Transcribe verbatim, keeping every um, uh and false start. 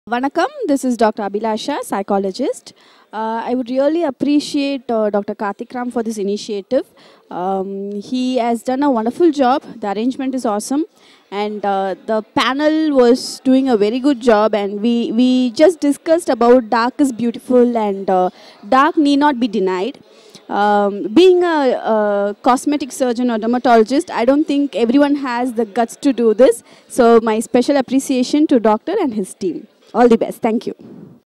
Vanakkam, this is Doctor Abhilasha, psychologist. Uh, I would really appreciate uh, Doctor Karthik Ram for this initiative. Um, he has done a wonderful job. The arrangement is awesome. And uh, the panel was doing a very good job. And we, we just discussed about dark is beautiful and uh, dark need not be denied. Um, being a, a cosmetic surgeon or dermatologist, I don't think everyone has the guts to do this. So my special appreciation to doctor and his team. All the best. Thank you.